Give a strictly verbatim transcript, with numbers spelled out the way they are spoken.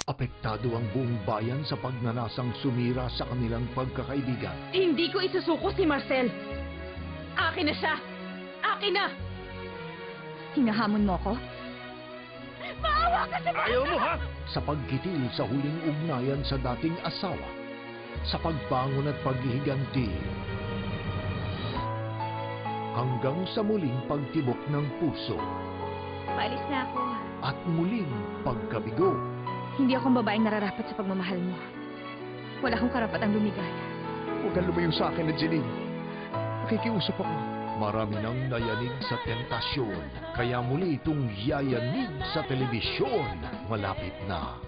Apektado ang buong bayan sa pagnanasang sumira sa kanilang pagkakaibigan. Hindi ko isusuko si Marcel. Akin na siya! Akin na! Hinahamon mo ko? Maawa ka sa Marcel! Ayaw mo ha? Sa pagkitil sa huling ugnayan sa dating asawa, sa pagbangon at paghihiganti, hanggang sa muling pagtibok ng puso. Paalis na ako. At muling pagkabigo. Hindi akong babaeng nararapat sa pagmamahal mo. Wala akong karapatang lumigaya. Huwag kang lumayo sa akin, Angeline. Nakikiusap ako. Marami nang nayanig sa tentasyon, kaya muli itong yayanig sa telebisyon. Malapit na